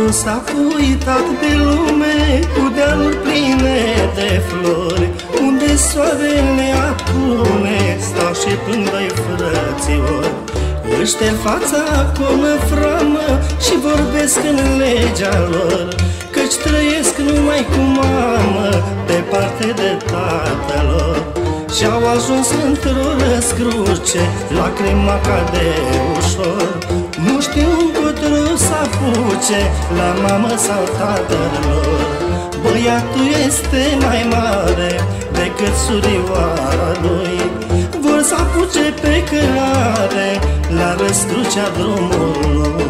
s-a uitat de lume cu dealuri pline de flori, unde soarele apune, stau și plâng doi frățiori. Își șterg fața cu o năframă și vorbesc în legea lor, căci trăiesc numai cu mamă, departe de tatăl lor. Și-au ajuns într-o răscruce, lacrima cade ușor, nu știu încotro s-apuce, la mamă sau tatăl lor. Băiatul este mai mare decât surioara lui, vor s-apuce pe cărare la răscrucea drumului.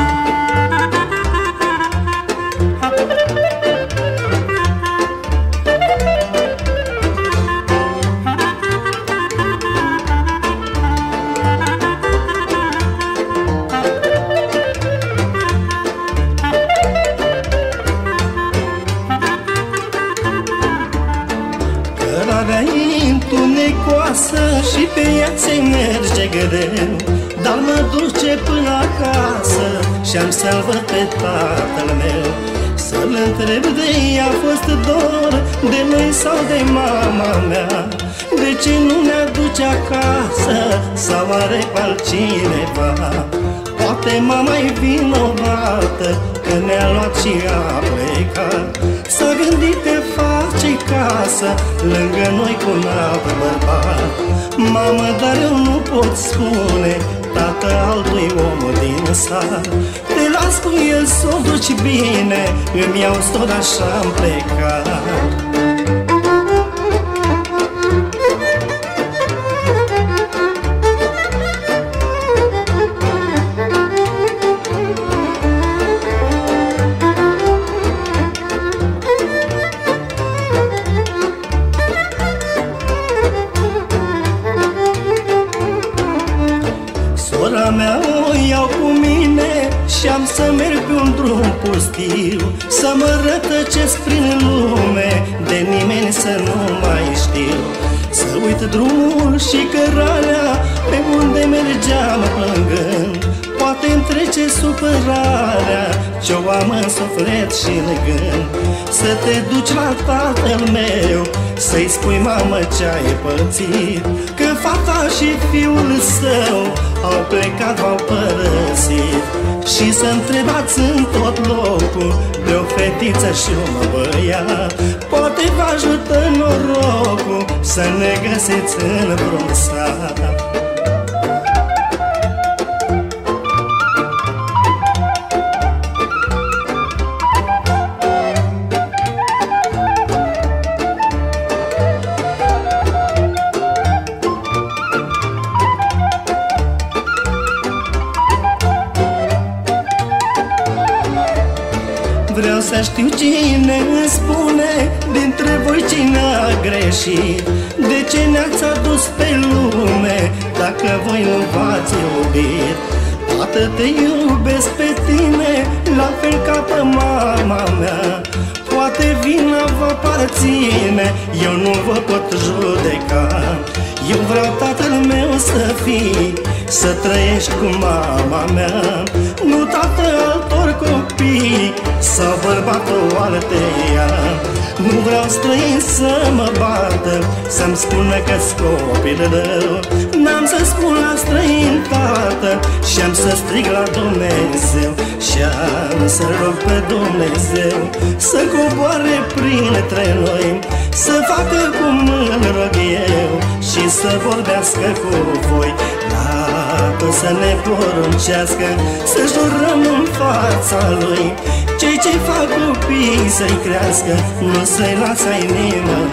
Cărarea e întunecoasă și pe ea ți merge greu, dar mă duce până acasă și-am să-l văd pe tatăl meu. Să-l întreb de ea a fost dor, de noi sau de mama mea, de ce nu ne aduce acasă sau are pe altcineva. Poate mama-i vinovată că ne-a luat și a plecat, s-a gândit că face casă lângă noi cu un alt bărbat. Mamă, dar eu nu pot spune tată altui om din sat, te las cu el s-o duci bine, îmi iau tot așa-mi plecat. Sora mea o iau cu mine și-am să merg pe un drum pustiu, să mă rătăcesc prin lume, de nimeni să nu mai știu. Să uit drumul și cărarea pe unde mergeam plângând, poate-mi trece supărarea ce-o am în suflet și în gând. Să te duci la tatăl meu, să-i spui mamă ce-ai pățit, că fata și fiul său au plecat, v-au părăsit. Și să întrebați în tot locul de o fetiță și un băiat, poate vă ajută norocul să ne găsiți în vreun sat. Vreau să știu cine îmi spune dintre voi cine a greșit, de ce ne-ați adus pe lume dacă voi nu v-ați iubit. Tată, te iubesc pe tine la fel ca pe mama mea, poate vina vă aparține, eu nu vă pot judeca. Eu vreau tatăl meu să fii, să trăiești cu mama mea, nu tată altor copii sau bărbatul alteia. Nu vreau străin să mă bată, să-mi spună că-s copil rău. N-am să spun la străin tată și-am să strig la Dumnezeu, și-am să rog pe Dumnezeu să coboare printre noi, să facă cum îl rog eu și să vorbească cu voi. Tată, să ne poruncească să jurăm în fața lui, cei ce fac copii să-i crească, nu să-i lasă-i nimănui.